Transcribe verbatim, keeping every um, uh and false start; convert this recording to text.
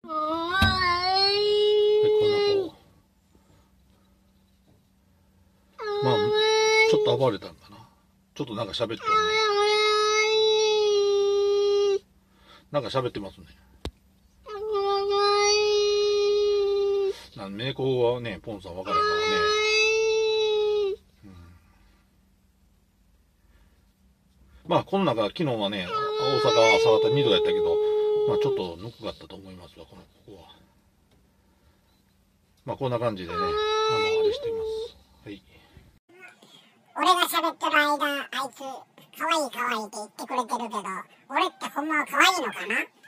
こんなこう。まあ、ちょっと暴れたんかな。ちょっとなんか喋ってるね。なんか喋ってますね。なん名工はね、ポンさん分からへんからね。うん、まあ、この中、昨日はね、大阪は朝方にどやったけど、まあ、ちょっとぬくかったと思いますわ、この、ここは。まあ、こんな感じでね、あの、あれしています。はい。 俺が喋ってる間、あいつ、可愛い可愛いって言ってくれてるけど、俺ってほんまは可愛いのかな？